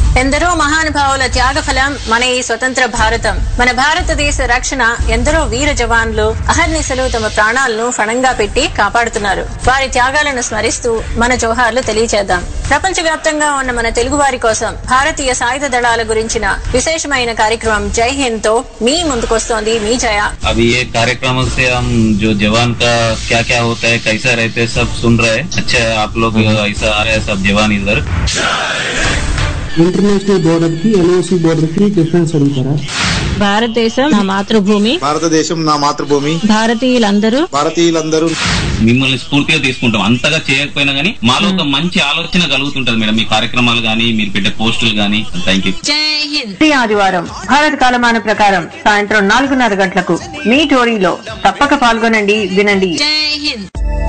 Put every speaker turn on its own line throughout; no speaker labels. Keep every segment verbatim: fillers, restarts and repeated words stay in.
ఎందరో మహానుభావుల త్యాగఫలం మన ఈ స్వతంత్ర భారతం. మన భారతదేశ రక్షణ ఎందరో వీర జవాన్లు అహర్నిశలు తమ ప్రాణాలను ఫణంగా పెట్టి కాపాడుతున్నారు. వారి త్యాగాలను స్మరిస్తూ మన జోహార్లు తెలియచేద్దాం. ప్రపంచ వ్యాప్తంగా ఉన్న మన తెలుగు వారి కోసం భారతీయ సాయుధ దళాల గురించిన విశేషమైన కార్యక్రమం జై హింద్ తో మీ ముందుకొస్తోంది మీ జయ.
అవి ఏ కార్యక్రమం से हम जो जवान का क्या क्या होता है कैसा रहते हैं सब सुन रहे हैं. अच्छा है आप लोग ऐसा आ रहे हैं सब जवान इधर.
ఇంటర్నేషనల్ బోర్డర్ కి ఎల్ఓసి బోర్డర్ కి డిఫరెన్స్ అడుగుతారా?
భారతదేశం నా మాతృభూమి,
భారతదేశం నా మాతృభూమి,
భారతీయులందరూ
భారతీయులందరూ
మిమ్మల్ని స్ఫూర్తిగా తీసుకుంటాం. అంతగా చేయకపోయినా గానీ మాలో ఒక మంచి ఆలోచన కలుగుతుంటది మేడం. మీ కార్యక్రమాలు గానీ మీరు పెట్టే పోస్టులు గానీ. Thank you.
జై హింద్. ప్రతి ఆదివారం భారత కాలమాన ప్రకారం సాయంత్రం నాలుగున్నర గంటలకు మీ టోరీలో తప్పక పాల్గొనండి, వినండి. జై హింద్.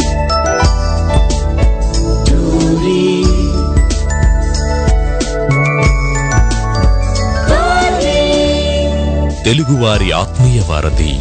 తెలుగువారి ఆత్మీయ వారధి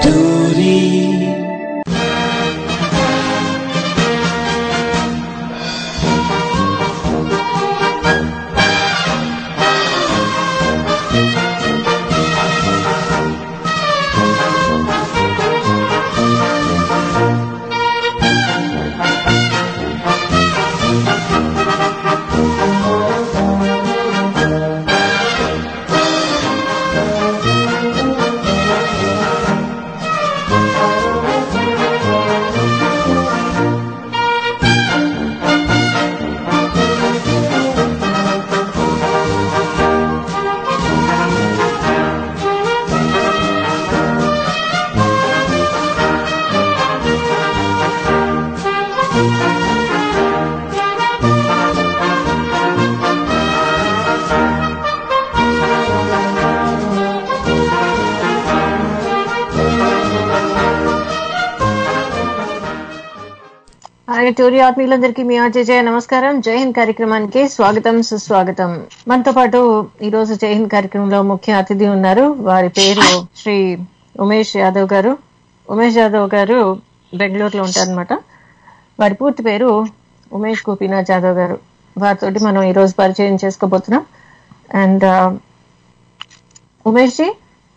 టోరీ ఆత్మీయులందరికీ మీ ఆర్జే జయ నమస్కారం. జై హింద్ కార్యక్రమానికి స్వాగతం, సుస్వాగతం. మనతో పాటు ఈ రోజు జై హింద్ కార్యక్రమంలో ముఖ్య అతిథి ఉన్నారు. వారి పేరు శ్రీ ఉమేష్ యాదవ్ గారు. ఉమేష్ యాదవ్ గారు బెంగళూరులో ఉంటారనమాట. వారి పూర్తి పేరు ఉమేష్ గోపీనాథ్ యాదవ్ గారు. వారితోటి మనం ఈ రోజు పరిచయం చేసుకోబోతున్నాం. అండ్ ఉమేష్ జీ,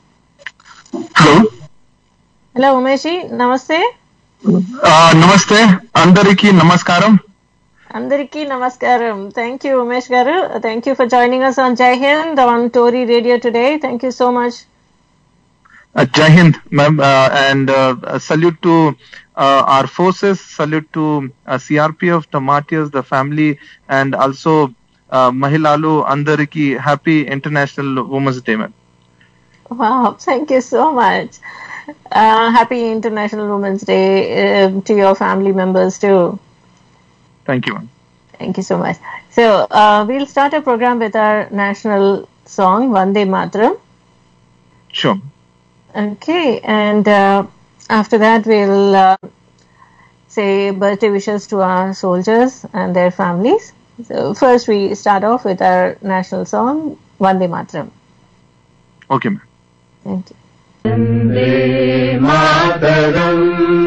హలో ఉమేష్ జీ, నమస్తే.
నమస్తే అందరికి నమస్కారం.
అందరికీ నమస్కారం. థ్యాంక్ యూ ఉమేష్ గారు. Thank you for joining us on Jai Hind on Tory Radio today. Thank you so much.
uh, Jai Hind ma'am, uh, and uh, salute to uh, our forces, salute to uh, C R P F, the martyrs, the family, and also uh, Mahilalu andariki happy International Women's Day ma'am.
Wow, thank you so much. Uh, happy International Women's Day uh, to your family members too.
Thank you, ma'am.
Thank you so much. So uh, we'll start our program with our national song Vande Mataram.
Sure.
Okay, and uh, after that we'll uh, say birthday wishes to our soldiers and their families. So first we start off with our national song Vande Mataram.
Okay, ma'am.
Thank you.
Vande Mataram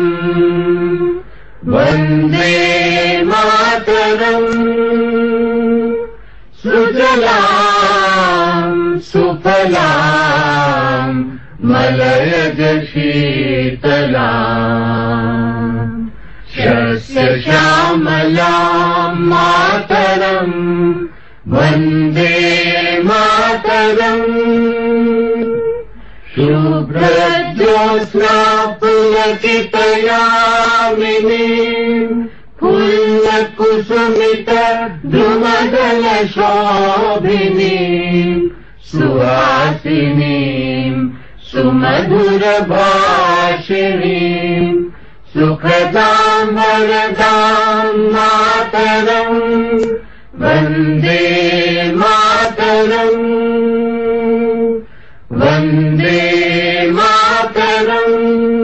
Vande Mataram सुजलाम् सुफलाम् मलयज शीतलाम् शस्य श्यामलाम् मातरम् वन्दे मातरम् शुभ्रज्योत्स्ना पुलकितयामिनी फुल्लकुसुमित द्रुमदल शोभिनी सुहासिनी सुमधुर भाषिणी सुखदां वरदां मातरम् Vande Mataram Vande Mataram.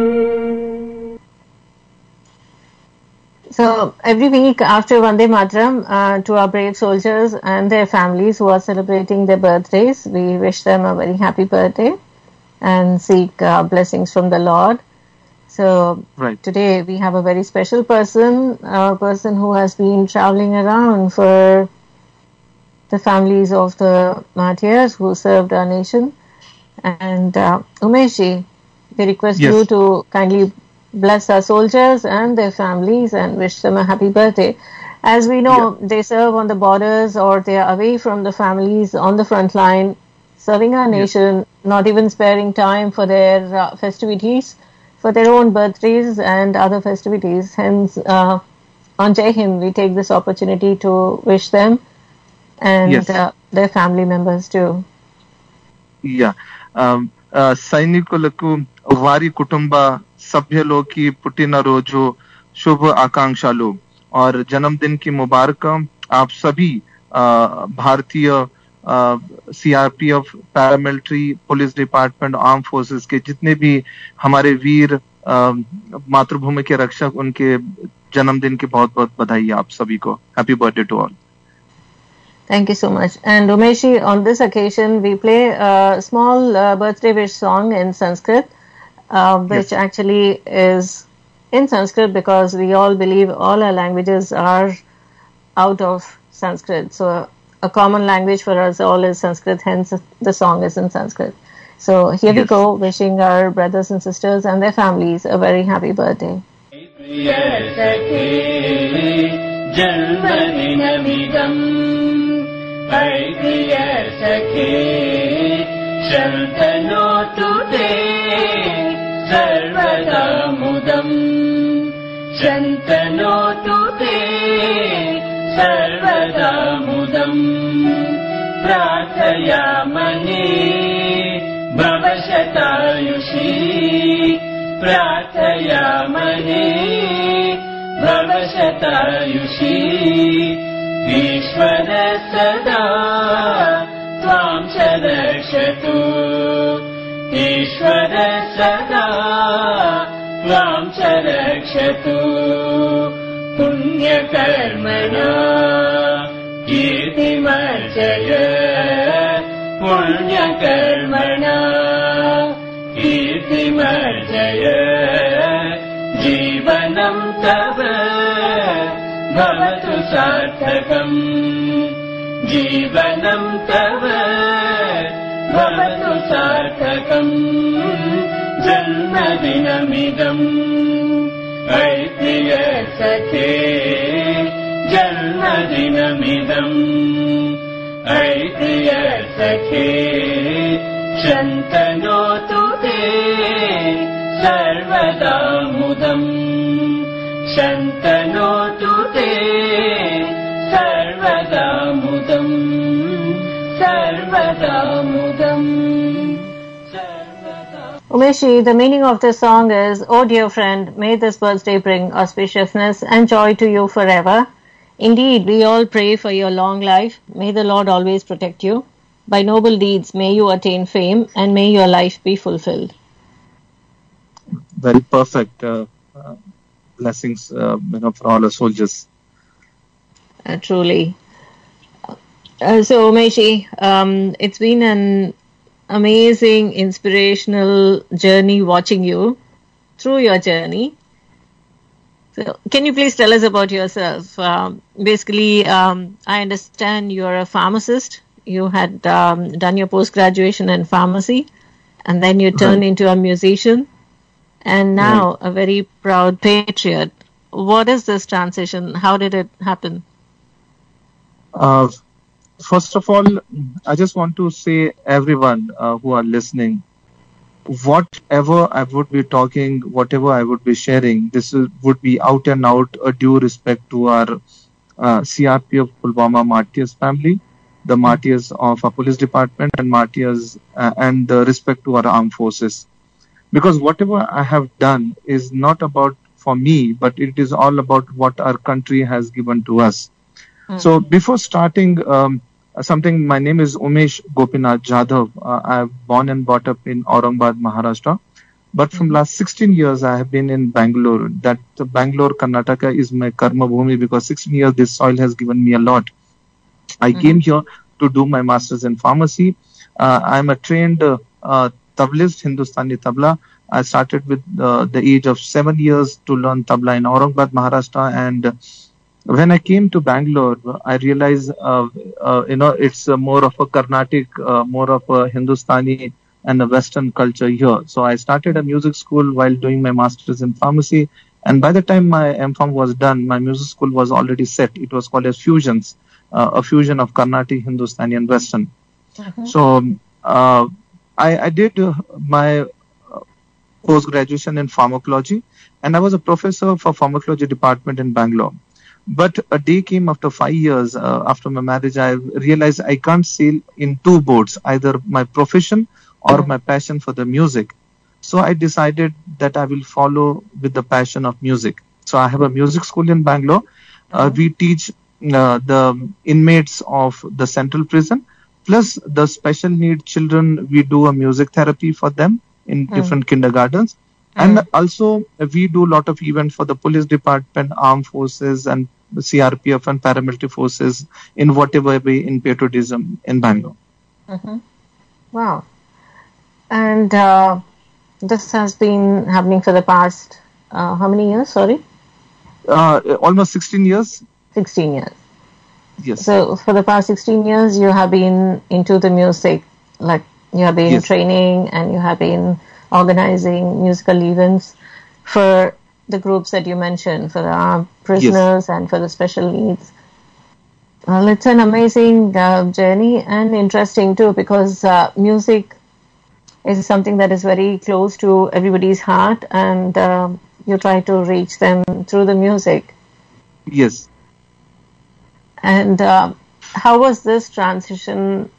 So every week after Vande Mataram, uh, to our brave soldiers and their families who are celebrating their birthdays, we wish them a very happy birthday and seek uh, blessings from the Lord. So
right.
Today we have a very special person, a person who has been traveling around for the families of the martyrs who served our nation. And uh, Umeshji, we request
Yes.
you to kindly bless our soldiers and their families and wish them a happy birthday. As we know, they serve on the borders or they are away from the families on the front line, serving our nation, not even sparing time for their uh, festivities, for their own birthdays and other festivities. Hence, uh, on Jai Hind, we take this opportunity to wish them and
Yes.
uh, their family members too.
యా సైనికులకు వారి కుటుంబ సభ్యులకి పుట్టినరోజు शुभ आकांक्षालु और जन्मदिन की मुबारक आप सभी अ, भारतीय CRPF, paramilitary, police department, arm forces के जितने भी हमारे वीर अ, मातृभूमि के रक्षक, उनके जन्मदिन की बहुत बहुत बधाई आप सभी को. Happy birthday to all.
Thank you so much. And Umeshji, on this occasion, we play a small uh, birthday wish song in Sanskrit, uh, which
Yes.
actually is in Sanskrit because we all believe all our languages are out of Sanskrit. So a common language for us all is Sanskrit, hence the song is in Sanskrit. So here we
Yes.
go, wishing our brothers and sisters and their families a very happy birthday.
जन्मदिनमिदम् प्रिय सखे शन्तनोतु ते सर्वदा मुदम् शन्तनोतु ते सर्वदा मुदम् प्रार्थयामहे भवशतायुषी प्रार्थयामहे भवशतायुषी ईश्वर सदा त्वां च रक्षतु ईश्वर सदा त्वां च रक्षतु पुण्यकर्मणा कीर्तिमर्जय पुण्यकर्मणा कीर्तिमर्जय जीवनं तव भवतु सार्थकम् जीवनं तव भवतु सार्थकम् जन्मदिनमिदम् प्रिय सखे जन्मदिनमिदम् प्रिय सखे शन्तनोतु ते सर्वदा मुदम् शन्तनोतु ते सर्वदा मुदम् सर्वदा मुदम् सर्वदा.
Umeshji, the meaning of this song is, "Oh dear friend, may this birthday bring auspiciousness and joy to you forever. Indeed, we all pray for your long life. May the Lord always protect you. By noble deeds may you attain fame and may your life be fulfilled."
Very perfect. Uh, uh, blessings, uh, you know, for all the soldiers.
Uh, truly. Uh, so, Umeshji, um, it's been an amazing, inspirational journey watching you through your journey. So, can you please tell us about yourself? Um, basically, um, I understand you're a pharmacist. You had um, done your post-graduation in pharmacy, and then you turned
Right.
into a musician, and now a very proud patriot. What is this transition? How did it happen?
Uh, first of all, I just want to say everyone uh, who are listening, whatever I would be talking, whatever I would be sharing, this is, would be out and out a due respect to our uh, C R P F Pulwama martyrs family, the martyrs of our police department, and martyrs uh, and the respect to our armed forces. Because whatever I have done is not about for me, but it is all about what our country has given to us. So before starting um, something, my name is Umesh Gopinath Jadhav. Uh, I am born and brought up in Aurangabad, Maharashtra. But from last sixteen years, I have been in Bangalore. That uh, Bangalore, Karnataka is my karma bhumi because sixteen years this soil has given me a lot. I came here to do my master's in pharmacy. Uh, I am a trained uh, uh, tablist, Hindustani tabla. I started with uh, the age of seven years to learn tabla in Aurangabad, Maharashtra, and when I came to Bangalore, I realized, uh, uh, you know, it's uh, more of a Carnatic, uh, more of a Hindustani and a Western culture here. So I started a music school while doing my master's in pharmacy. And by the time my M Pharm was done, my music school was already set. It was called as Fusions, uh, a fusion of Carnatic, Hindustani, and Western.
Mm-hmm.
So uh, I, I did uh, my uh, post-graduation in pharmacology, and I was a professor for pharmacology department in Bangalore. But a day came after five years uh, after my marriage, I realized I can't sail in two boats, either my profession or my passion for the music. So I decided that I will follow with the passion of music. So I have a music school in Bangalore. Uh, we teach uh, the inmates of the central prison, plus the special need children. We do a music therapy for them in
Mm.
different kindergartens. And also uh, we do a lot of events for the police department, armed forces, and C R P F and paramilitary forces in whatever way in patriotism in Bangalore.
Mm-hmm. Wow. And uh, this has been happening for the past, uh, how many years? Sorry?
Uh, almost sixteen years.
sixteen years.
Yes.
So for the past sixteen years, you have been into the music, like you have been
Yes.
training and you have been organizing musical events for the groups that you mentioned, for the armed prisoners and for the special needs. Well, it's an amazing uh, journey and interesting too, because uh, music is something that is very close to everybody's heart, and uh, you try to reach them through the music.
Yes.
And uh, how was this transition,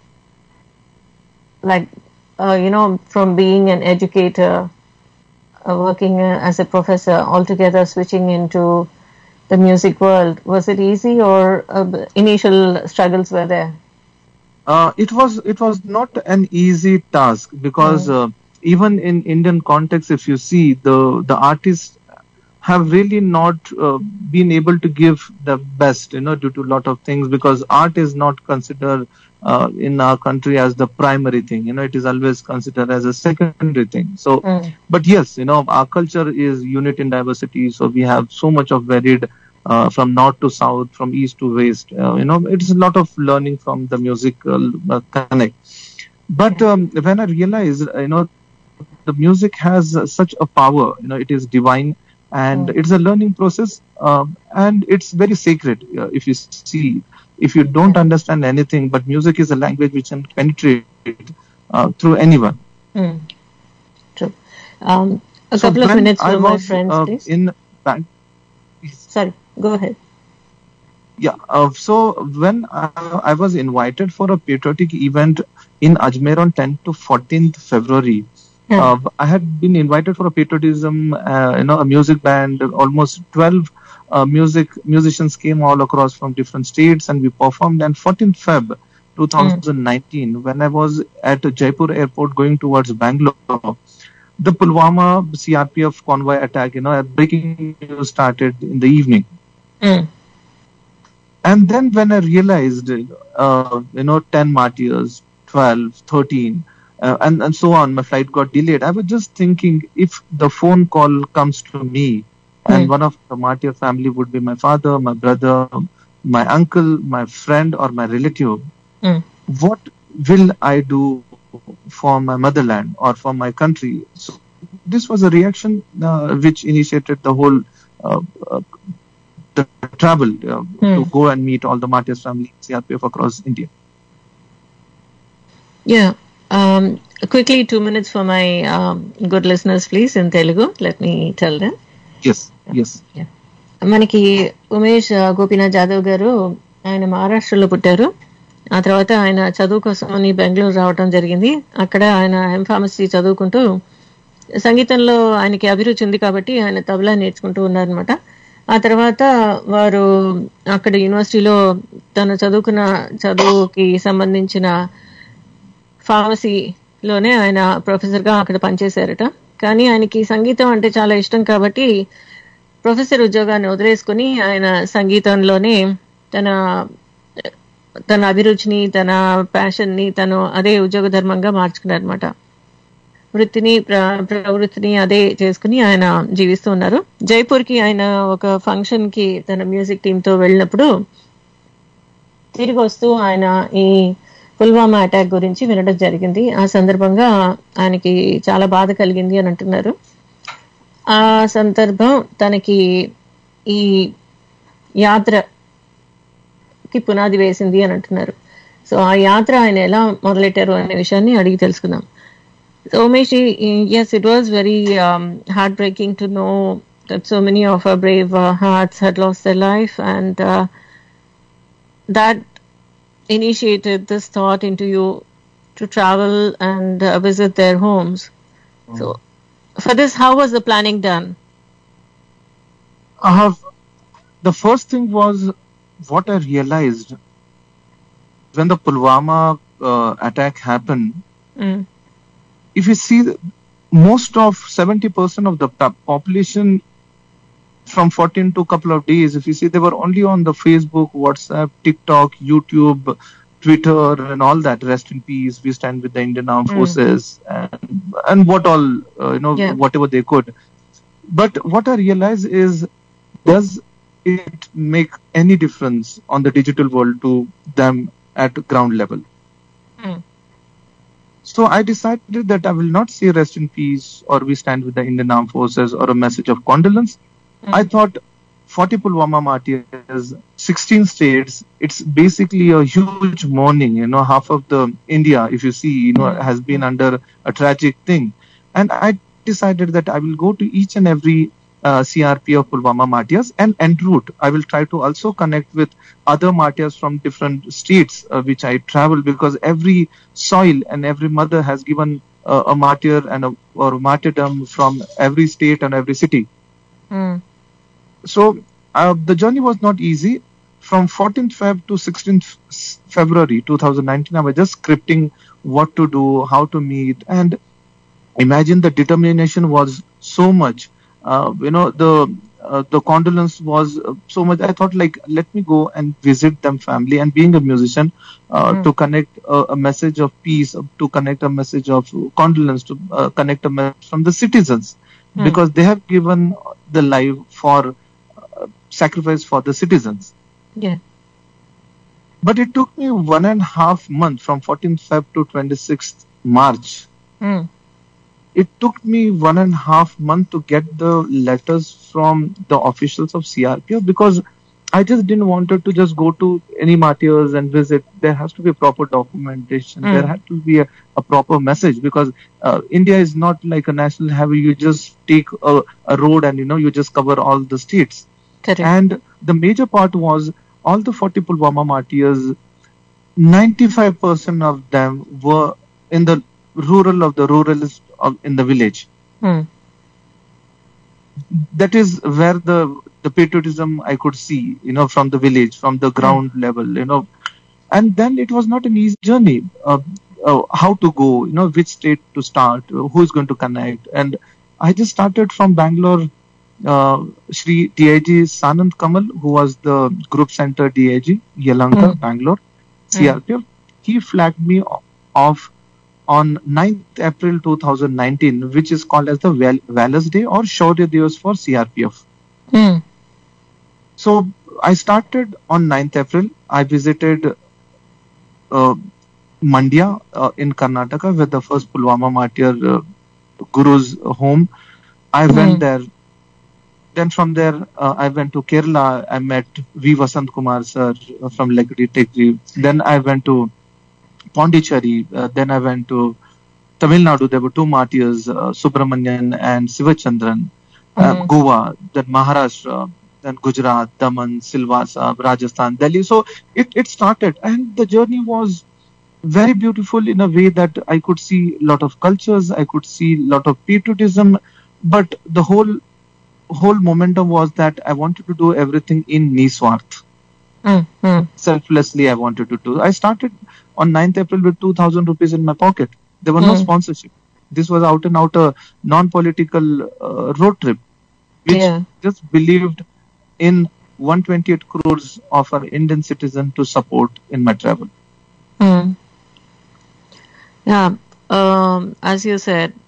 like, uh, you know, from being an educator, uh, working uh, as a professor, altogether switching into the music world? Was it easy, or uh, initial struggles were there?
Uh, it was it was not an easy task, because uh, even in Indian context, if you see, the the artists have really not uh, been able to give the best, you know, due to a lot of things, because art is not considered uh, in our country as the primary thing. You know, it is always considered as a secondary thing. So,
Mm.
but yes, you know, our culture is unit in diversity. So we have so much of varied. Uh, from north to south, from east to west, uh, you know, it's a lot of learning from the musical uh, connect. But um, when I realized, uh, you know, the music has uh, such a power, you know, it is divine, and
Mm.
it's a learning process, um, and it's very sacred. Uh, if you see, if you don't understand anything, but music is a language which can penetrate uh, through anyone.
Mm. True. Um, a
So
couple of
when
minutes
I
for my
was,
friends,
uh,
please.
in Bang-
Sorry, go ahead.
Yeah, uh, so when I, I was invited for a patriotic event in Ajmer on tenth to fourteenth February,
Yeah.
uh, I had been invited for a patriotism, uh, you know, a music band. Almost twelve uh, music musicians came all across from different states, and we performed. And fourteenth February twenty nineteen, when I was at Jaipur airport going towards Bangalore, the Pulwama C R P F convoy attack, you know, breaking news started in the evening.
Mm.
And then when I realized, uh, you know, ten martyrs, twelve, thirteen, uh, and, and so on, my flight got delayed. I was just thinking, if the phone call comes to me, and
Mm.
one of the martyr family would be my father, my brother, my uncle, my friend, or my relative,
Mm.
what will I do for my motherland or for my country? So this was a reaction uh, which initiated the whole uh, uh, the travel uh,
Hmm.
to go and meet all the martyrs family, C R P F across India.
Yeah. Um, quickly, two minutes for my um, good listeners, please, in Telugu. Let me tell them.
Yes, yes.
మనకి ఉమేష్ ఆ, గోపీనాథ్ జాదవ్ గారు ఆయన మహారాష్ట్రలో పుట్టారు. ఆ తర్వాత ఆయన చదువు కోసం అని బెంగళూరు రావడం జరిగింది. అక్కడ ఆయన ఎం ఫార్మసీ చదువుకుంటూ సంగీతంలో ఆయనకి అభిరుచి ఉంది కాబట్టి ఆయన తబలా నేర్చుకుంటూ ఉన్నారనమాట. ఆ తర్వాత వారు అక్కడ యూనివర్సిటీలో తను చదువుకున్న చదువుకి సంబంధించిన ఫార్మసీలోనే ఆయన ప్రొఫెసర్గా అక్కడ పనిచేశారట. కానీ ఆయనకి సంగీతం అంటే చాలా ఇష్టం కాబట్టి ప్రొఫెసర్ ఉద్యోగాన్ని వదిలేసుకుని ఆయన సంగీతంలోనే తన తన అభిరుచిని, తన ప్యాషన్ని తను అదే ఉద్యోగ ధర్మంగా మార్చుకున్నారనమాట. వృత్తిని ప్ర- ప్రవృత్తిని అదే చేసుకుని ఆయన జీవిస్తూ ఉన్నారు. జైపూర్ కి ఆయన ఒక ఫంక్షన్ కి తన మ్యూజిక్ టీమ్ తో వెళ్ళినప్పుడు తిరిగి వస్తూ ఆయన ఈ పుల్వామా అటాక్ గురించి వినడం జరిగింది. ఆ సందర్భంగా ఆయనకి చాలా బాధ కలిగింది అని అంటున్నారు. ఆ సందర్భం తనకి ఈ యాత్రకి పునాది వేసింది అని అంటున్నారు. సో ఆ యాత్ర ఆయన ఎలా మొదలెట్టారు అనే విషయాన్ని అడిగి తెలుసుకుందాం. So Umesh, yes, it was very um, heartbreaking to know that so many of our brave uh, hearts had lost their life, and uh, that initiated this thought into you to travel and uh, visit their homes. So for this, how was the planning done?
I have, the first thing was what I realized when the Pulwama uh, attack happened.
Mm.
If you see, most of seventy percent of the po- population from fourteen to a couple of days, if you see, they were only on the Facebook, WhatsApp, TikTok, YouTube, Twitter, and all that. Rest in peace, we stand with the Indian Armed
Mm.
Forces, and, and what all, uh, you know,
Yeah.
whatever they could. But what I realize is, does it make any difference on the digital world to them at ground level?
Mm.
So I decided that I will not say rest in peace or we stand with the Indian Armed Forces or a message of condolence.
Mm.
I thought forty Pulwama martyrs, sixteen states, it's basically a huge mourning. You know, half of the India, if you see, you know, has been under a tragic thing. And I decided that I will go to each and every uh, C R P of Pulwama martyrs and en route I will try to also connect with other martyrs from different states uh, which I travel, because every soil and every mother has given uh, a martyr and a, or martyrdom from every state and every city.
Mm.
So uh, the journey was not easy. From fourteenth Feb to sixteenth February twenty nineteen, I was just scripting what to do, how to meet, and imagine the determination was so much. Uh, you know, the uh, the condolence was uh, so much. I thought, like, let me go and visit them family. And being a musician, uh,
Mm.
to connect a, a message of peace, uh, to connect a message of condolence, to uh, connect a message from the citizens,
Mm.
because they have given the life for uh, sacrifice for the citizens.
Yeah.
But it took me one and a half month from fourteenth Feb to twenty-sixth March.
Mm.
It took me one and a half month to get the letters from the officials of C R P F, because I just didn't want to just go to any martyrs and visit. There has to be proper documentation.
Mm.
There had to be a, a proper message, because uh, India is not like a national highway. You just take a, a road and, you know, you just cover all the states.
Correct.
And the major part was all the forty Pulwama martyrs, ninety-five percent of them were in the rural of the ruralist of, in the village.
Mm.
That is where the the patriotism I could see, you know, from the village, from the ground level, you know. And then it was not an easy journey. Uh, uh, how to go, you know, which state to start, uh, who is going to connect. And I just started from Bangalore. Uh, Shri D I G Sanand Kamal, who was the group center D I G, Yelahanka,
Mm.
Bangalore, C R P F, he flagged me o- off on ninth April twenty nineteen, which is called as the Val- Valor's Day or Shaurya Divas for C R P F.
Mm.
So I started on ninth April. I visited uh, Mandya uh, in Karnataka, with the first Pulwama martyr uh, Guru's home. I went
Hmm.
there. Then from there, uh, I went to Kerala. I met V. Vasant Kumar sir uh, from Legadi Tekri. Then I went to Pondicherry. Uh, then I went to Tamil Nadu. There were two martyrs, uh, Subramanian and Sivachandran. Uh,
Mhm.
Goa, then Maharashtra, then Gujarat, Daman, Silvassa, Rajasthan, Delhi. So it, it started, and the journey was very beautiful in a way that I could see a lot of cultures, I could see a lot of patriotism, but the whole whole momentum was that I wanted to do everything in Niswarth.
Mm. Mm.
Selflessly, I wanted to do. I started on ninth April with two thousand rupees in my pocket. There were no
Mm.
sponsorship. This was out and out a non-political uh, road trip, which
Yeah.
just believed in one hundred twenty-eight crores of our Indian citizen to support in my travel.
Mm. Yeah. Um, as you said,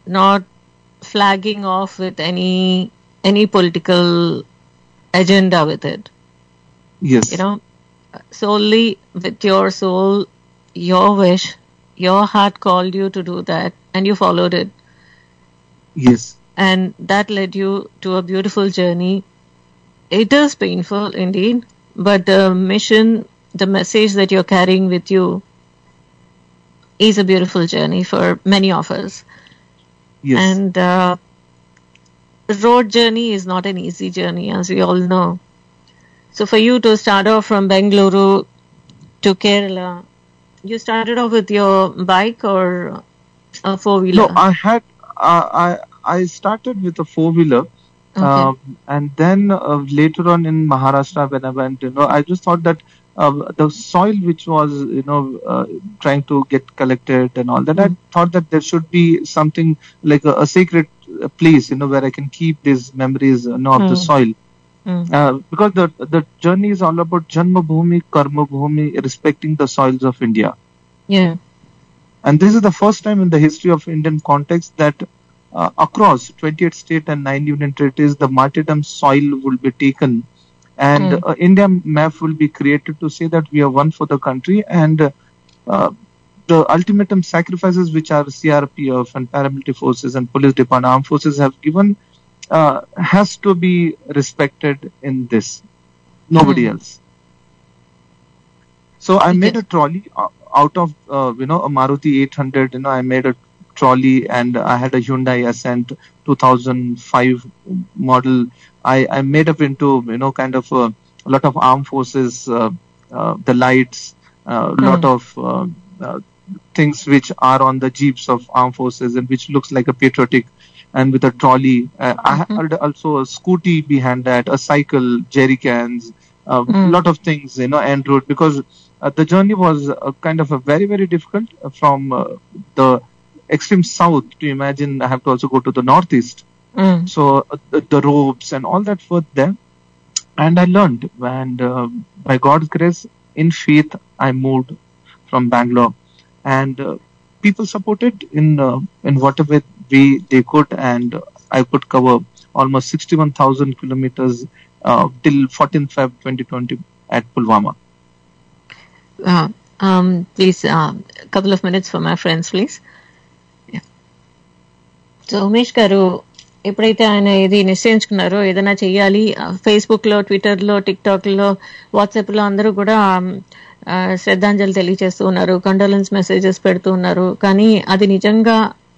not flagging off with any any political agenda with it.
Yes.
You know, solely with your soul, your wish, your heart called you to do that, and you followed it.
Yes.
And that led you to a beautiful journey. It is painful indeed, but the mission, the message that you're carrying with you is a beautiful journey for many of us.
Yes.
And uh, road journey is not an easy journey, as we all know. So for you to start off from Bengaluru to Kerala, you started off with your bike or a four-wheeler?
No, I had uh, I I started with a four wheeler,
Okay.
um, and then uh, later on in Maharashtra when I went, you know, I just thought that uh, the soil which was, you know, uh, trying to get collected and all that,
Mm.
I thought that there should be something like a, a sacred uh, place, you know, where I can keep these memories, you know, of the
Mm.
soil.
Mm.
Uh, because the the journey is all about Janma Bhumi, Karma Bhumi, respecting the soils of India.
Yeah.
And this is the first time in the history of Indian context that uh, across twenty-eight states and nine union territories, the martyrdom soil will be taken, and
Mm.
uh, India map will be created to say that we are one for the country, and uh, the ultimatum sacrifices which our C R P F and paramilitary forces and police department armed forces have given uh, has to be respected in this. Nobody
Mm.
else. So I made
Yes.
a trolley uh, out of uh, you know a Maruti eight hundred. You know, I made a trolley, and I had a Hyundai Ascent two thousand five model. I, I made up into you know kind of a, a lot of armed forces, uh, uh, the lights, a uh,
Mm.
lot of uh, uh, things which are on the jeeps of armed forces and which looks like a patriotic. And with a trolley, uh, I had also a scooty behind that, a cycle, jerry cans, a
Mm.
lot of things, you know, en route, because uh, the journey was uh, kind of a very, very difficult uh, from uh, the extreme south to imagine. I have to also go to the northeast.
Mm.
So uh, the, the ropes and all that were there. And I learned, and uh, by God's grace, in faith, I moved from Bangalore. And uh, people supported in uh, in whatever way they could, and I could cover almost sixty-one thousand kilometers uh, till fourteenth February twenty twenty at Pulwama.
Uh, um, please, a couple of minutes for my friends, please. Yeah. So Umesh గారు ఎప్పుడైతే ఆయన ఇది నిశ్చయించుకున్నారో ఏదైనా చెయ్యాలి, Facebook లో, Twitter లో, tick talk లో, WhatsApp లో అందరూ కూడా ఆ, శ్రద్ధాంజలి తెలియజేస్తూ ఉన్నారు, కండోలెన్స్ మెసేజెస్ పెడుతూ ఉన్నారు. కానీ అది నిజంగా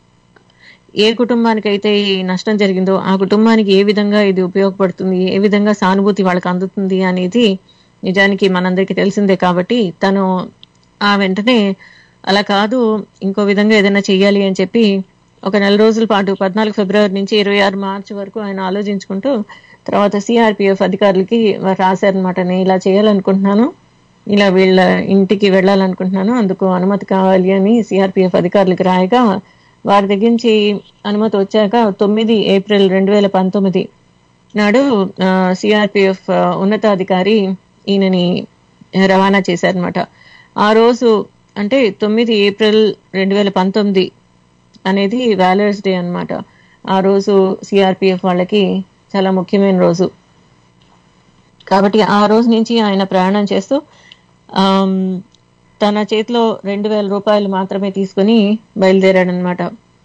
ఏ కుటుంబానికి అయితే ఈ నష్టం జరిగిందో ఆ కుటుంబానికి ఏ విధంగా ఇది ఉపయోగపడుతుంది, ఏ విధంగా సానుభూతి వాళ్ళకి అందుతుంది అనేది నిజానికి మనందరికీ తెలిసిందే. కాబట్టి తను ఆ వెంటనే అలా కాదు, ఇంకో విధంగా ఏదైనా చెయ్యాలి అని చెప్పి ఒక నెల రోజుల పాటు పద్నాలుగు ఫిబ్రవరి నుంచి ఇరవై ఆరు మార్చి వరకు ఆయన ఆలోచించుకుంటూ తర్వాత సిఆర్పిఎఫ్ అధికారులకి రాశారనమాట. నేను ఇలా చేయాలనుకుంటున్నాను, ఇలా వీళ్ళ ఇంటికి వెళ్ళాలనుకుంటున్నాను, అందుకు అనుమతి కావాలి అని సిఆర్పిఎఫ్ అధికారులకు రాయగా వారి దగ్గర నుంచి అనుమతి వచ్చాక తొమ్మిది ఏప్రిల్ రెండు వేల పంతొమ్మిది నాడు సిఆర్పిఎఫ్ ఉన్నతాధికారి ఈయనని రవాణా చేశారనమాట. ఆ రోజు అంటే తొమ్మిది ఏప్రిల్ రెండు వేల పంతొమ్మిది అనేది వ్యాలర్స్ డే అన్నమాట. ఆ రోజు సిఆర్పిఎఫ్ వాళ్ళకి చాలా ముఖ్యమైన రోజు. కాబట్టి ఆ రోజు నుంచి ఆయన ప్రయాణం చేస్తూ ఆమ్, తన చేతిలో రెండు వేల రూపాయలు మాత్రమే తీసుకుని బయలుదేరాడనమాట.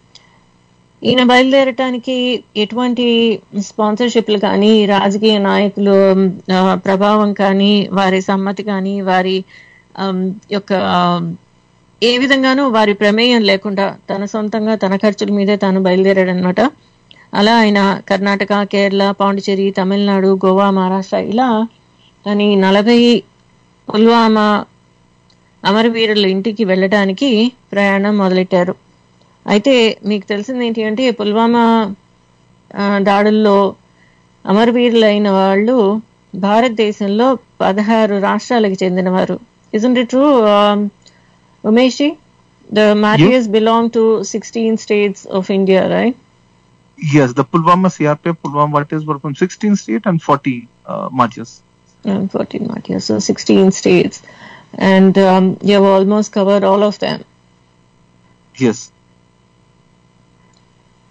ఈయన బయలుదేరటానికి ఎటువంటి స్పాన్సర్షిప్లు కానీ, రాజకీయ నాయకులు ఆ, ప్రభావం కానీ, వారి సమ్మతి కానీ, వారి ఆమ్, యొక్క ఆమ్, ఏ విధంగానూ వారి ప్రమేయం లేకుండా తన సొంతంగా తన ఖర్చుల మీదే తాను బయలుదేరాడనమాట. అలా ఆయన కర్ణాటక, కేరళ, పాండిచేరి, తమిళనాడు, గోవా, మహారాష్ట్ర ఇలా తని నలభై పుల్వామా అమరవీరుల ఇంటికి వెళ్ళడానికి ప్రయాణం మొదలెట్టారు. అయితే మీకు తెలిసింది ఏంటి అంటే పుల్వామా ఆ, దాడుల్లో అమరవీరులైన వాళ్ళు భారతదేశంలో పదహారు రాష్ట్రాలకు చెందినవారు. Isn't it true Umesh? The martyrs belong to sixteen states of India, right?
Yes, the Pulwama C R P F Pulwama martyrs were from sixteen states and forty uh, martyrs.
And fourteen martyrs, so sixteen states. And um, you have almost covered all of them.
Yes.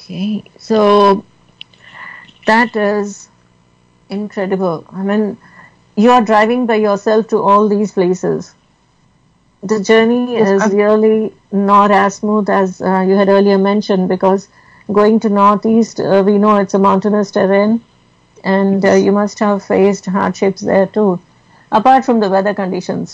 Okay, so that is incredible. I mean, you are driving by yourself to all these places. The journey is really not as smooth as uh, you had earlier mentioned, because going to Northeast, uh, we know it's a mountainous terrain, and uh, you must have faced hardships there too, apart from the weather conditions.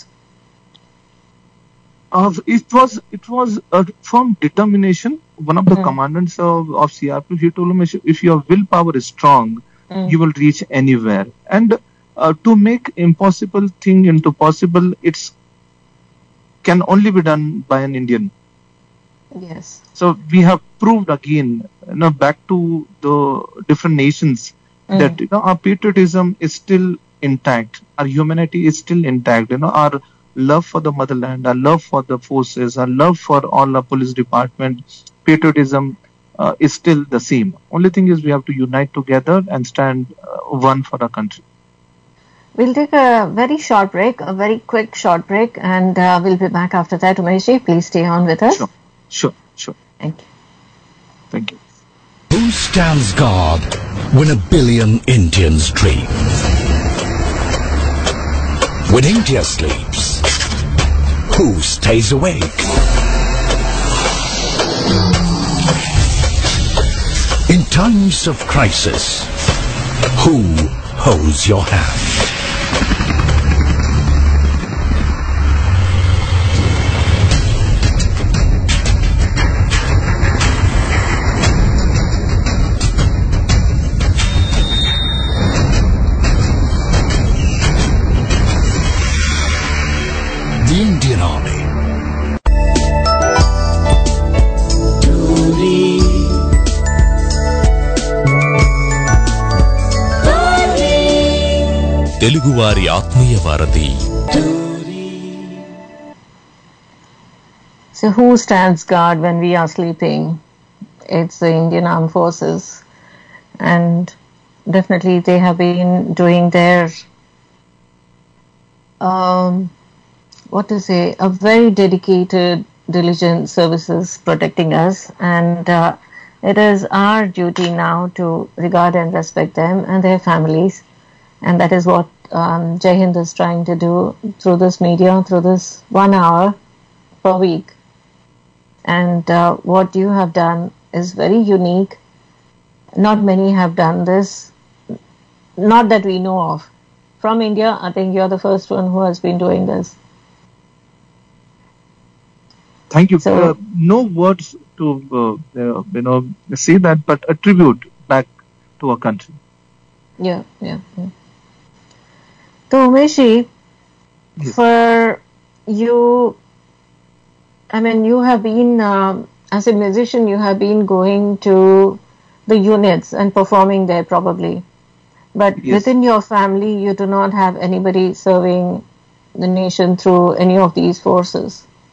Uh, it was it was a firm determination. One of the
Mm.
commandants of, of C R P F, he told him, if your willpower is strong,
Mm.
you will reach anywhere. And uh, to make impossible thing into possible, it's can only be done by an Indian.
Yes.
So we have proved again, you know, back to the different nations
Mm.
that you know our patriotism is still intact, our humanity is still intact. You know, our love for the motherland, our love for the forces, our love for all our police department, patriotism uh, is still the same. Only thing is we have to unite together and stand uh, one for our country.
We'll take a very short break, a very quick short break, and uh, we'll be back after that. Umeshji, please stay on with us.
Sure, sure, sure.
Thank you.
Thank you.
Who stands guard when a billion Indians dream? When India sleeps, who stays awake? In times of crisis, who holds your hand? The Indian Army. తెలుగువారి ఆత్మీయ వారధి.
So who stands guard when we are sleeping? It's the Indian Armed Forces, and definitely they have been doing their um, what to say, a very dedicated, diligent services protecting us, and uh, it is our duty now to regard and respect them and their families, and that is what um, Jai Hind is trying to do through this media, through this one hour per week. And uh, what you have done is very unique. Not many have done this, not that we know of. From India, I think you're the first one who has been doing this.
Thank you.
So-
uh, no words to uh, uh, you know say that, but a tribute back to our country.
Yeah, yeah, yeah. So, Umeshji,
Yes.
for you, I mean, you have been, um, as a musician, you have been going to the units and performing there probably. But
Yes.
within your family, you do not have anybody serving the nation through any of these forces.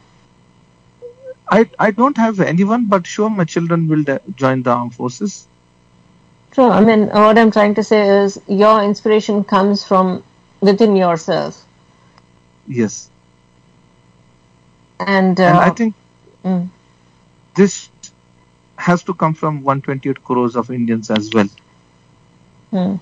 I I don't have anyone, but sure my children will de- join the armed forces.
So, I mean, what I'm trying to say is your inspiration comes from within yourself.
Yes,
And, uh,
and I think
mm,
this has to come from one hundred twenty-eight crores of Indians as well.
mm.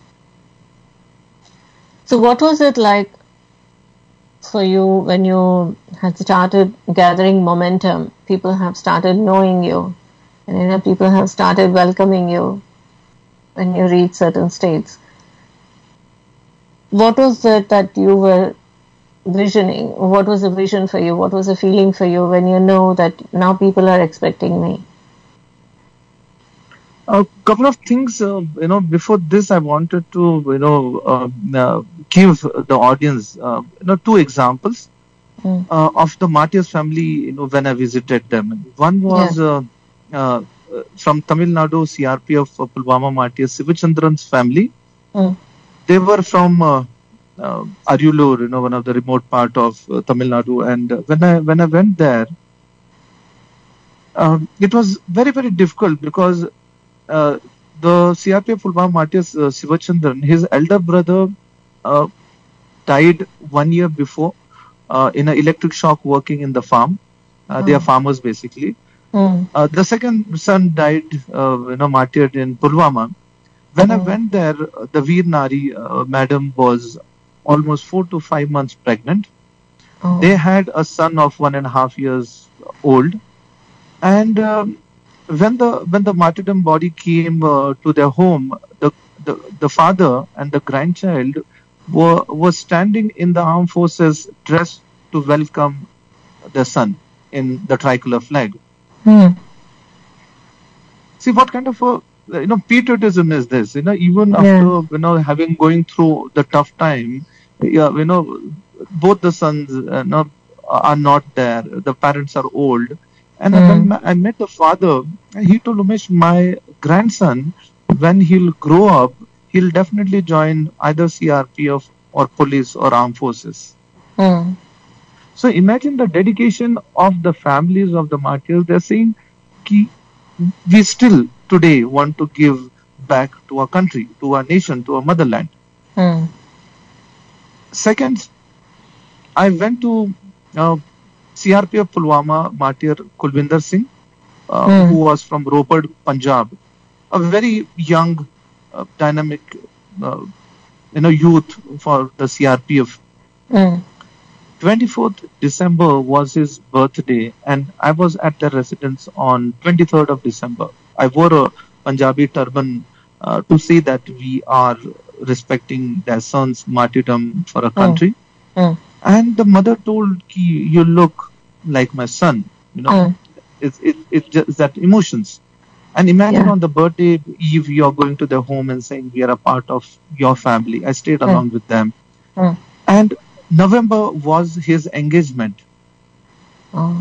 So, what was it like for you when you had started gathering momentum? People have started knowing you, and you know, people have started welcoming you when you reach certain states. What was it that you were visioning? What was the vision for you? What was the feeling for you when you know that now people are expecting me?
A couple of things, uh, you know, before this, I wanted to, you know, uh, uh, give the audience, uh, you know, two examples
Mm.
uh, of the Martyrs family, you know, when I visited them. One was uh, uh, from Tamil Nadu, C R P F of Pulwama Martyrs, Sivachandran's family.
Mm.
They were from uh, uh, Arulur, you know, one of the remote part of uh, Tamil Nadu. And uh, when I when I went there, um, it was very very difficult because uh, the C R P F Pulwama Martyrs uh, Sivachandran, his elder brother, uh, died one year before uh, in an electric shock working in the farm. Uh, They
Oh.
are farmers basically.
Mm.
Uh, the second son died, uh, you know, martyred in Pulwama. When I went there, uh, the Veer Nari uh, madam was almost four to five months pregnant.
Oh.
They had a son of one and a half years old, and um, when the when the martyrdom body came uh, to their home, the, the the father and the grandchild were were standing in the armed forces dressed to welcome their son in the tricolor flag.
Mm.
See what kind of a you know patriotism is this? You know, even
Yeah.
after you know having going through the tough time, yeah, you know, both the sons uh, no, are not there. The parents are old, and
Mm.
when I met the father, he told Umesh, my grandson, when he'll grow up, he'll definitely join either C R P F or police or armed forces.
Mm.
So imagine the dedication of the families of the martyrs. They're saying, Ki, we still today want to give back to our country, to our nation, to our motherland.
Mm.
Second, I went to uh, C R P F Pulwama martyr Kulvinder Singh, uh,
Hmm.
who was from Ropar, Punjab, a very young, uh, dynamic, uh, you know, youth for the C R P F.
Mm.
twenty-fourth December was his birthday, and I was at their residence on twenty-third of December. I wore a Punjabi turban uh, to say that we are respecting their son's martyrdom for a country.
Mm.
And the mother told, Ki, you look like my son. You know,
Mm.
it's it, it's just that emotions. And imagine
Yeah.
on the birthday eve, you're going to their home and saying, we are a part of your family. I stayed
Mm.
along with them.
Mm.
And November was his engagement.
Oh.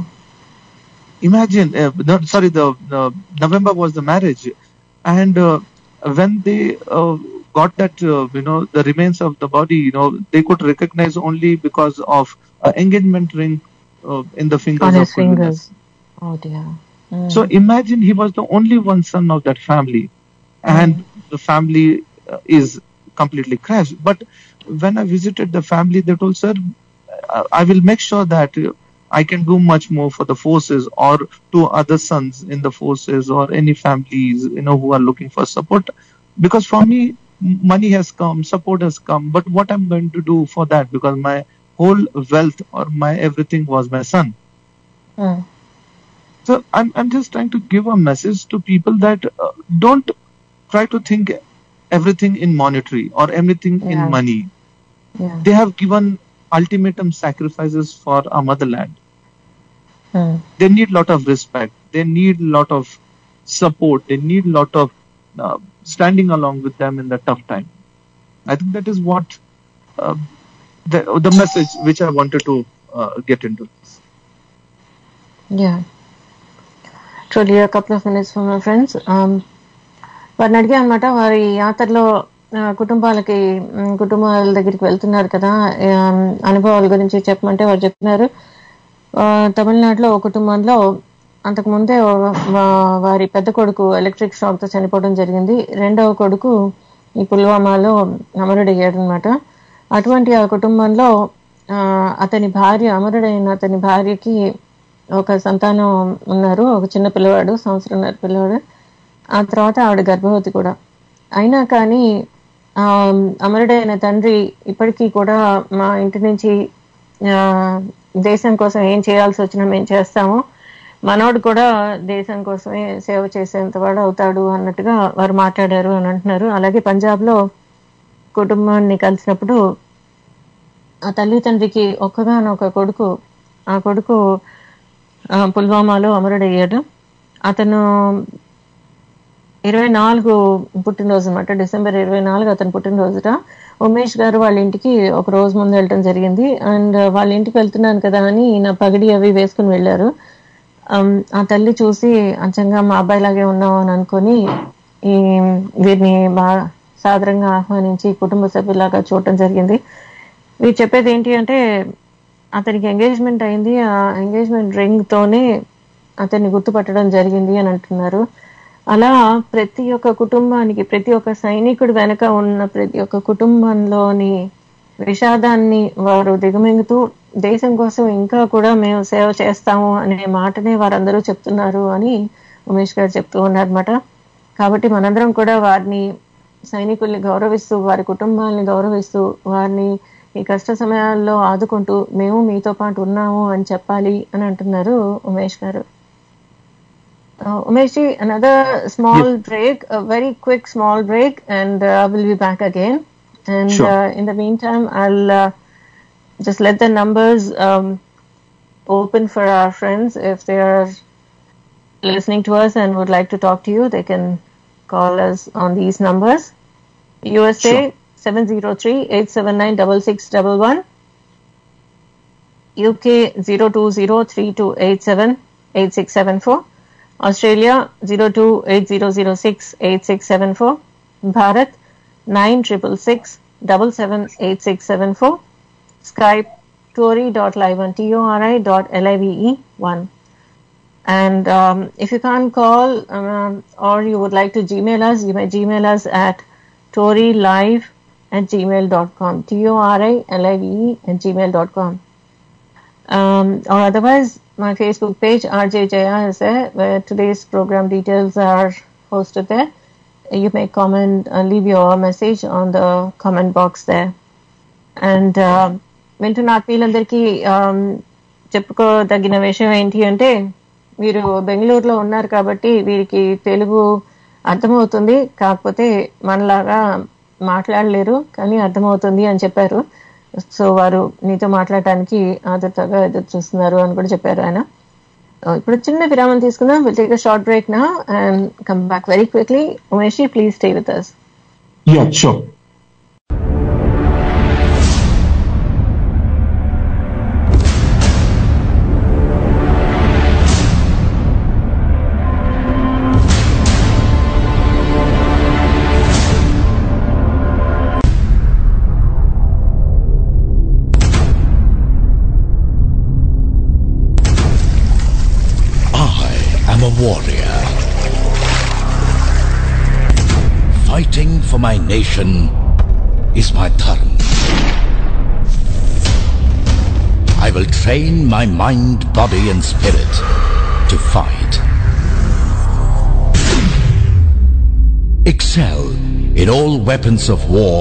Imagine, uh, no, sorry, the uh, November was the marriage. And uh, when they uh, got that, uh, you know, the remains of the body, you know, they could recognize only because of uh, engagement ring uh, in the fingers
On
of
his
Kulvinder.
fingers. Oh dear. Mm.
So imagine he was the only one son of that family, and the family uh, is completely crashed. But when I visited the family, they told, sir, uh, I will make sure that uh, I can do much more for the forces or to other sons in the forces or any families, you know, who are looking for support. Because for me, m- money has come, support has come, but what I'm going to do for that? Because my whole wealth or my everything was my son.
Mm.
So I'm I'm just trying to give a message to people that uh, don't try to think everything in monetary or everything
Yeah.
in money.
Yeah.
They have given ultimatum sacrifices for our motherland.
Mm.
They need lot of respect. They need lot of support. They need lot of uh, standing along with them in the tough time. I think that is what uh, the the message which I wanted to uh, get into.
Yeah. Truly a couple of minutes for my friends. Um, వారిని అడిగా అనమాట వారి యాత్రలో ఆ, కుటుంబాలకి ఉమ్, కుటుంబాల దగ్గరికి వెళ్తున్నారు కదా ఆమ్, అనుభవాల గురించి చెప్పమంటే వారు చెప్తున్నారు ఆ, తమిళనాడులో ఒక కుటుంబంలో అంతకుముందే వా- వా- వారి పెద్ద కొడుకు ఎలక్ట్రిక్ షాక్ తో చనిపోవడం జరిగింది. రెండవ కొడుకు ఈ పుల్వామాలో అమరుడయ్యాడు అనమాట. అటువంటి ఆ కుటుంబంలో ఆ, అతని భార్య అమరుడైన అతని భార్యకి ఒక సంతానం ఉన్నారు, ఒక చిన్న పిల్లవాడు, సంవత్సరంన్నర పిల్లవాడు. ఆ తర్వాత ఆవిడ గర్భవతి కూడా. అయినా కానీ ఆ అమరుడైన తండ్రి ఇప్పటికీ కూడా మా ఇంటి నుంచి ఆ దేశం కోసం ఏం చేయాల్సి వచ్చినా మేము చేస్తాము, మనోడు కూడా దేశం కోసమే సేవ చేసేంత వాడు అవుతాడు అన్నట్టుగా వారు మాట్లాడారు అని అంటున్నారు. అలాగే పంజాబ్ లో కుటుంబాన్ని కలిసినప్పుడు ఆ తల్లి తండ్రికి ఒక్కగానొక కొడుకు, ఆ కొడుకు ఆ, పుల్వామాలో అమరుడయ్యాడు. అతను ఇరవై నాలుగు పుట్టినరోజు అనమాట, డిసెంబర్ ఇరవై నాలుగు అతను పుట్టినరోజుట. ఉమేష్ గారు వాళ్ళ ఇంటికి ఒక రోజు ముందు వెళ్ళడం జరిగింది. అండ్ వాళ్ళ ఇంటికి వెళ్తున్నాను కదా అని నా పగిడి అవి వేసుకుని వెళ్ళారు. అమ్, ఆ తల్లి చూసి అచ్చంగా మా అబ్బాయిలాగే ఉన్నావు అని అనుకొని ఈ వీరిని బాగా సాదరంగా ఆహ్వానించి కుటుంబ సభ్యులాగా చూడటం జరిగింది. వీరు చెప్పేది ఏంటి అంటే అతనికి ఎంగేజ్మెంట్ అయింది, ఆ ఎంగేజ్మెంట్ రింగ్ తోనే అతన్ని గుర్తుపట్టడం జరిగింది అని అంటున్నారు. అలా ప్రతి ఒక్క కుటుంబానికి, ప్రతి ఒక్క సైనికుడు వెనక ఉన్న ప్రతి ఒక్క కుటుంబంలోని విషాదాన్ని వారు దిగమింగుతూ దేశం కోసం ఇంకా కూడా మేము సేవ చేస్తాము అనే మాటనే వారందరూ చెప్తున్నారు అని ఉమేష్ గారు చెప్తూ ఉన్నారన్నమాట. కాబట్టి మనందరం కూడా వారిని, సైనికుల్ని గౌరవిస్తూ, వారి కుటుంబాలని గౌరవిస్తూ, వారిని ఈ కష్ట సమయాల్లో ఆదుకుంటూ మేము మీతో పాటు ఉన్నాము అని చెప్పాలి అని అంటున్నారు ఉమేష్ గారు. Uh, Umeshi, another small yes. break, a very quick small break, and uh, we'll be back again. And
sure.
uh, in the meantime, I'll uh, just let the numbers um, open for our friends. If they are listening to us and would like to talk to you, they can call us on these numbers. U S A sure. seven zero three, eight seven nine, six six one one. U K zero two zero, three two eight seven, eight six seven four. Australia zero two eight zero zero six eight six seven four, Bharat nine triple six seven seven eight six seven four, Skype tori dot live on T O R I dot L I V E one. And um, if you can't call um, or you would like to Gmail us, you may Gmail us at torielive at gmail dot com, T O R I L I V E at gmail dot com. Um, or otherwise, my Facebook page R J Jaya is there, where today's program details are posted there. You may comment and leave your message on the comment box there. And uh, వింటున్న ఆత్మీయులందరికీ చెప్పుకోదగిన విషయం ఏంటి అంటే, వీరు బెంగళూరులో ఉన్నారు కాబట్టి వీరికి తెలుగు అర్థమవుతుంది, కాకపోతే మనలాగా మాట్లాడలేరు, కానీ అర్థమవుతుంది అని చెప్పారు. సో వారు నీతో మాట్లాడటానికి ఆదుర్తగా ఎదురు చూస్తున్నారు అని కూడా చెప్పారు ఆయన. ఇప్పుడు చిన్న విరామం తీసుకుందాం. Will take a short break now and come back very quickly. Umesh, please stay with us.
Yeah, sure.
Warrior, fighting for my nation is my dharma. I will train my mind, body and spirit to fight. Excel in all weapons of war,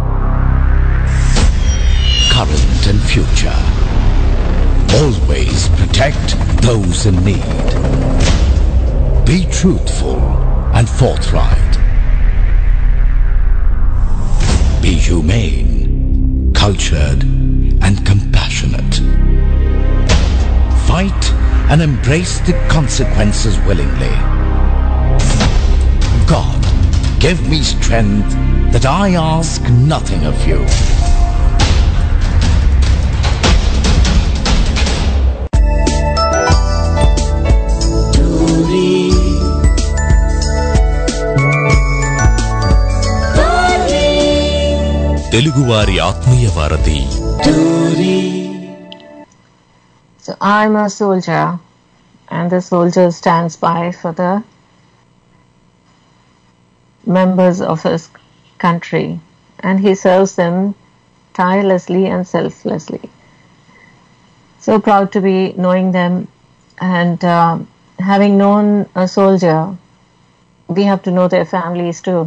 current and future. Always protect those in need. Be truthful and forthright. Be humane, cultured, and compassionate. Fight and embrace the consequences willingly. God, give me strength that I ask nothing of you.
తెలుగువారి ఆత్మీయ వారధి.
So I'm a soldier, and the soldier stands by for the members of his country, and he serves them tirelessly and selflessly. So proud to be knowing them, and uh, having known a soldier, we have to know their families too,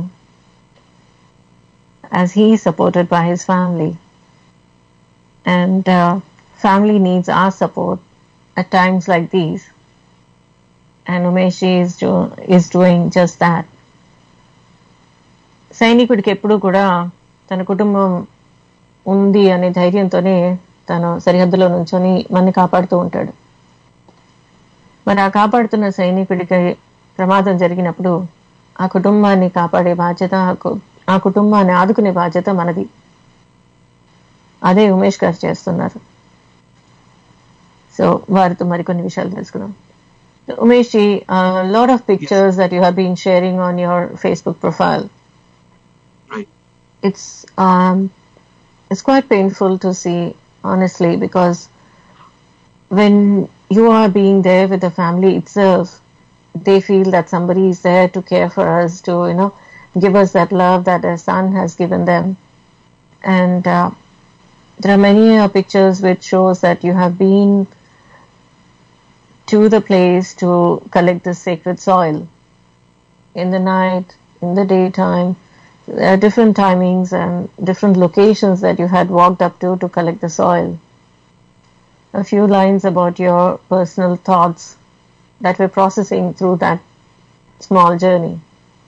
as he is supported by his family. And uh, family needs our support at times like these. And Umesh is, do- is doing just that. సైనికుడికి ఎప్పుడు కూడా తన కుటుంబం ఉంది అనే ధైర్యంతోనే తను సరిహద్దులో నుంచొని మనని కాపాడుతూ ఉంటాడు. మరి ఆ కాపాడుతున్న సైనికుడికి ప్రమాదం జరిగినప్పుడు ఆ కుటుంబాన్ని కాపాడే బాధ్యత, ఆ కుటుంబాన్ని ఆదుకునే బాధ్యత మనది. అదే ఉమేష్ గారు చేస్తున్నారు. సో వారితో మరికొన్ని విషయాలు తెలుసుకుందాం. Umesh ji, lot of pictures that you have been sharing on your Facebook profile. It's um, it's quite painful to see, honestly, because when you are being there with the family itself, they feel that somebody is there to care for us, to, you know, give us that love that a son has given them. And uh, there are many uh, pictures which shows that you have been to the place to collect the sacred soil in the night, in the daytime. There are different timings and different locations that you had walked up to to collect the soil. A few lines about your personal thoughts that were processing through that small journey.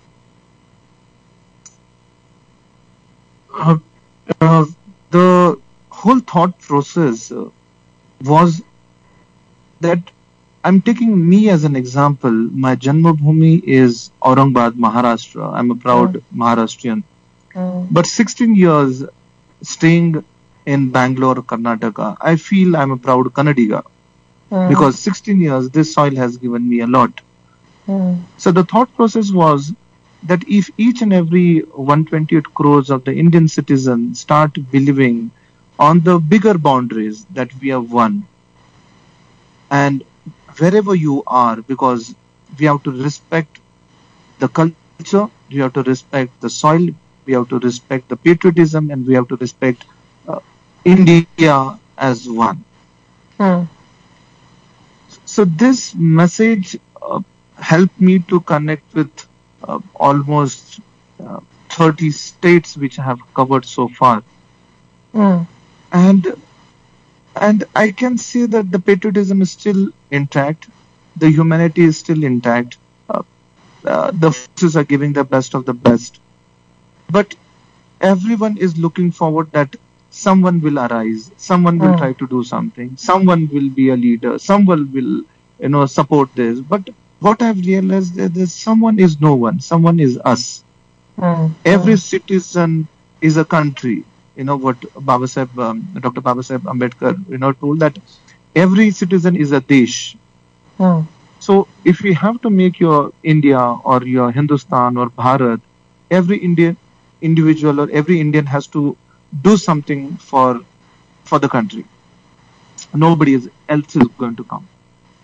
Uh, uh, the whole thought process uh, was that I'm taking me as an example. My Janmabhoomi is Aurangabad, Maharashtra. I'm a proud mm. Maharashtrian. Mm. But sixteen years staying in Bangalore, Karnataka, I feel I'm a proud Kannadiga. Mm. Because sixteen years, this soil has given me a lot. Mm. So the thought process was that if each and every one hundred twenty-eight crores of the Indian citizens start believing on the bigger boundaries that we have won, and wherever you are, because we have to respect the culture, we have to respect the soil, we have to respect the patriotism, and we have to respect uh, India as one. Hmm. So this message uh, helped me to connect with uh, almost uh, thirty states which I have covered so far. Hmm. And And I can see that the patriotism is still intact, the humanity is still intact, uh, uh, the forces are giving the best of the best. But everyone is looking forward that someone will arise, someone will mm. try to do something, someone will be a leader, someone will, you know, support this. But what I've realized is that someone is no one, someone is us. Mm. Every mm. citizen is a country. You know what Baba Saheb, um, Doctor Baba Saheb Ambedkar, you know, told that every citizen is a desh. Hmm. So if we have to make your India or your Hindustan or Bharat, every Indian individual or every Indian has to do something for for the country. Nobody else is going to come.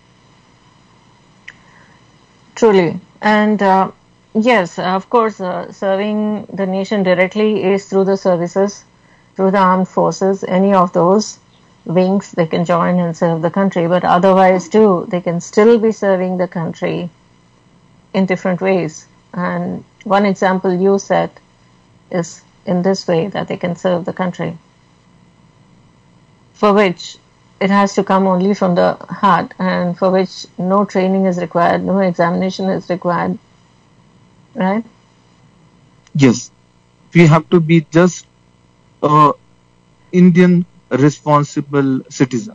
Truly, and uh, yes, of course, uh, serving the nation directly is through the services. Through the armed forces, any of those wings, they can join and serve the country. But otherwise too, they can still be serving the country in different ways. And one example you set is in this way, that they can serve the country, for which it has to come only from the heart, and for which no training is required, no examination is required. Right?
Yes. We have to be just Uh, Indian responsible citizen.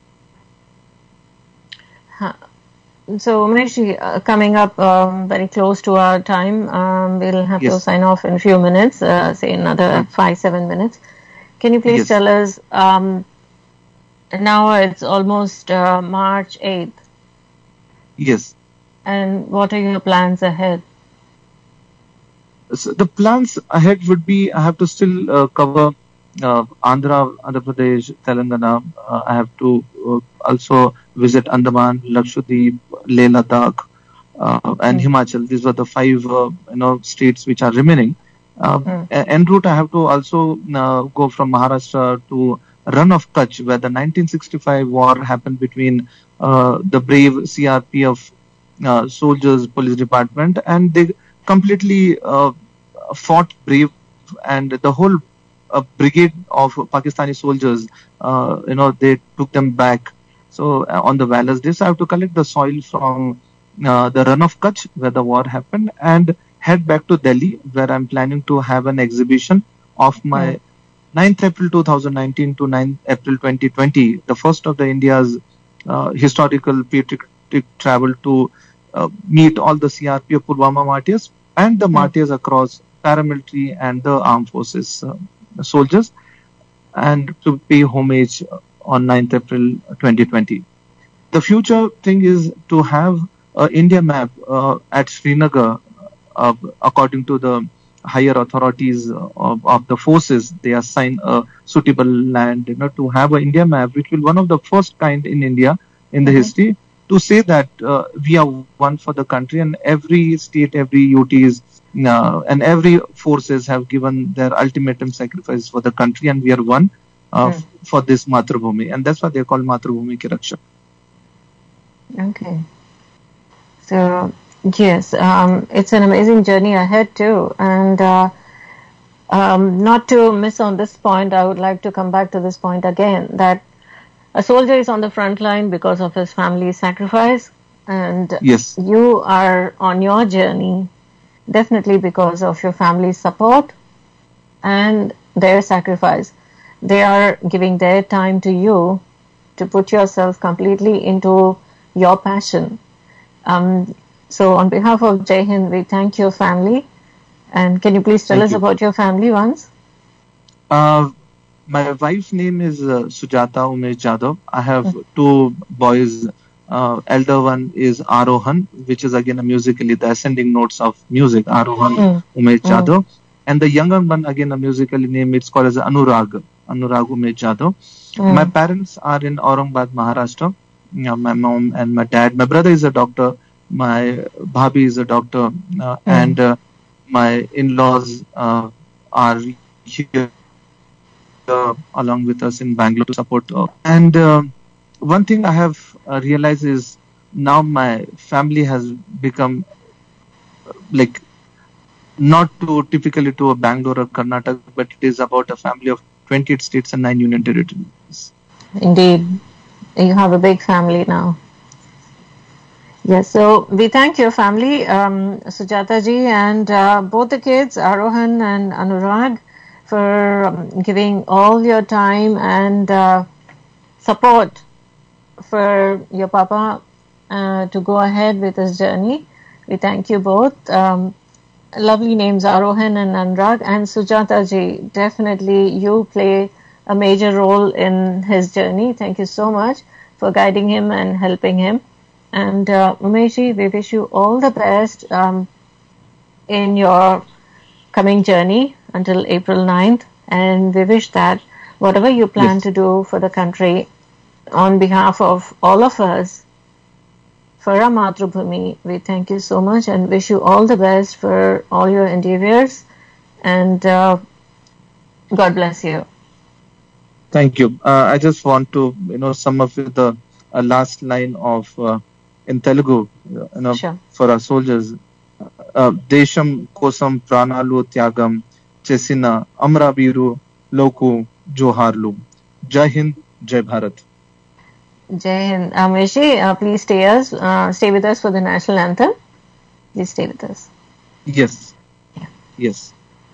Huh. So, Umesh, uh, coming up um, very close to our time, um, we'll have yes. to sign off in a few minutes, uh, say another mm. five, seven minutes. Can you please yes. tell us, um, now it's almost uh, March eighth.
Yes.
And what are your plans ahead?
So the plans ahead would be, I have to still uh, cover uh, Andhra, Andhra Pradesh, Telangana. Uh, I have to uh, also visit Andaman, Lakshadweep, Leh Ladakh, uh, and mm. Himachal. These were the five, uh, you know, states which are remaining. Uh, mm. En route, I have to also uh, go from Maharashtra to Run of Kutch, where the nineteen sixty-five war happened between uh, the brave C R P F uh, soldiers, police department, and they completely uh, fought brave, and the whole uh, brigade of Pakistani soldiers, uh, you know, they took them back. So uh, on the Valor's Day, so I have to collect the soil from uh, the Run of Kutch, where the war happened, and head back to Delhi, where I'm planning to have an exhibition of my mm. ninth April two thousand nineteen to ninth April twenty twenty, the first of the India's uh, historical patriotic travel to uh, meet all the C R P F Pulwama martyrs and the mm. martyrs across paramilitary and the armed forces uh, soldiers, and to pay homage on ninth April twenty twenty. The future thing is to have an India map uh, at Srinagar, uh, according to the higher authorities of, of the forces. They assign a suitable land, you know, to have an India map, which will be one of the first kind in India in the mm-hmm. history, to say that uh, we are one for the country, and every state, every U Ts, uh, and every forces have given their ultimatum sacrifice for the country, and we are one. uh,
Hmm.
for this Matrabhumi, and that's why they're called Matrabhumi Ke Rakshak.
Okay. So, yes, um, it's an amazing journey ahead too. And uh, um, not to miss on this point, I would like to come back to this point again, that a soldier is on the front line because of his family's sacrifice, and
Yes.
you are on your journey definitely because of your family's support and their sacrifice. They are giving their time to you to put yourself completely into your passion. Um, so on behalf of Jai Hind, we thank your family. And can you please tell
Thank
us
you.
about your family once?
Uh, my wife's name is uh, Sujata Umesh Jadhav. I have two boys. Uh, elder one is Arohan, which is again a musically the ascending notes of music. Arohan
Mm.
Umesh
Mm.
Jadhav, and the younger one again a musically name. It's called as Anurag. Anurag Umesh Jadhav.
Mm.
My parents are in Aurangabad, Maharashtra. Yeah, my mom and my dad. My brother is a doctor. My bhabhi is a doctor, uh, and uh, my in-laws uh, are here uh, along with us in Bangalore to support. Uh, and uh, one thing I have uh, realized is now my family has become uh, like not to typically to a Bangalore or Karnataka, but it is about a family of twenty-eight states and nine union territories.
Indeed, you have a big family now. Yes, so we thank your family, um, Sujata ji, and uh, both the kids, Arohan and Anurag, for um, giving all your time and uh, support for your papa uh, to go ahead with his journey. We thank you both. Um, lovely names, Arohan and Anurag, and Sujata ji. Definitely, you play a major role in his journey. Thank you so much for guiding him and helping him. And uh, Umesh ji, we wish you all the best um, in your coming journey until April ninth. And we wish that whatever you plan
Yes.
to do for the country, on behalf of all of us, for our Matrabhumi, we thank you so much and wish you all the best for all your endeavors. And uh, God bless you.
Thank you. Uh, I just want to, you know, sum up with the uh, last line of uh, in Telugu, you know,
Sure.
for our soldiers. Uh, Desham kosam pranalu tyagam chesina amrabiru loku joharlu. Jai Hind, Jai Bharat.
Jai Hind. Umesh ji, uh, please stay us, uh, stay with us for the national anthem. Please stay with us.
Yes. Yes.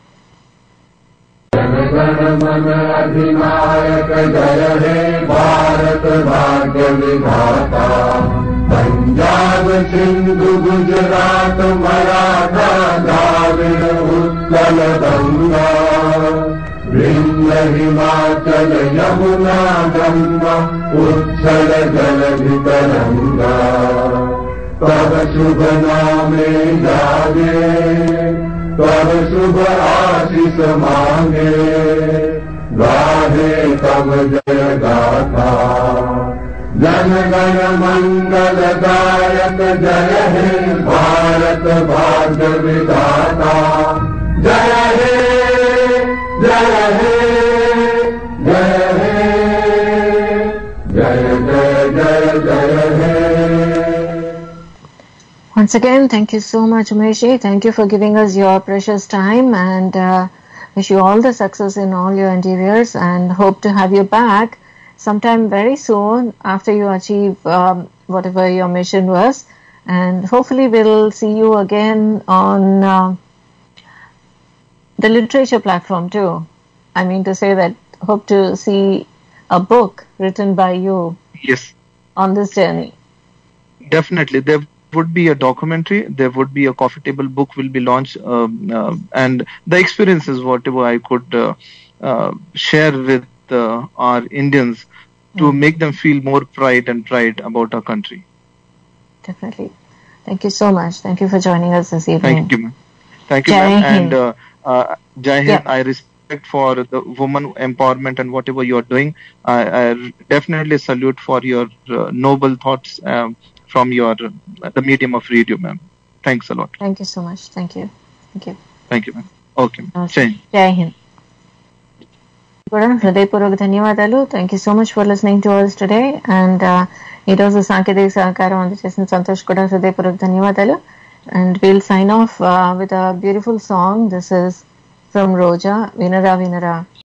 मन अधिनायक जय हे भारत भाग्य विधाता पंजाब सिंधु गुजरात मराठा द्राविड उत्कल गंगा विंध्य हिमाचल यमुना गंगा उच्छल जलधि तरंगा तब शुभ नामे जागे तब शुभ आशीष मांगे गाहे तब जय गाथा जन गण मंगल दायक जय हे भारत भाग्य विधाता जय हे जय हे जय हे जय जय जय जय हे.
Once again, thank you so much, Umesh ji. Thank you for giving us your precious time, and uh, wish you all the success in all your endeavors, and hope to have you back sometime very soon after you achieve um, whatever your mission was. And hopefully we'll see you again on uh, the literature platform too. I mean to say that hope to see a book written by you
Yes.
on this journey.
Definitely. There would be a documentary, there would be a coffee table book will be launched, um, uh, and the experiences, whatever I could uh, uh, share with uh, our Indians to make them feel more pride and pride about our country.
Definitely. Thank you so much. Thank you for joining us this evening.
Thank you, ma'am. Thank you,
Jai
ma'am.
Hind.
And uh, uh, Jai Hind,
Yeah.
I respect for the woman empowerment and whatever you are doing. I, I definitely salute for your uh, noble thoughts um, from your uh, the medium of radio, ma'am. Thanks a lot.
Thank you so much. Thank you. Thank you.
Thank you, ma'am. Okay, ma'am.
Namaste.
Jai Hind.
Jai Hind. కూడా హృదయపూర్వక ధన్యవాదాలు. Thank you so much for listening to us today. And ఈ రోజు సాంకేతిక సహకారం అందజేసిన సంతోష్ కూడా హృదయపూర్వక ధన్యవాదాలు. And we'll sign off with a beautiful song. This is from Roja, వినరా వినరా.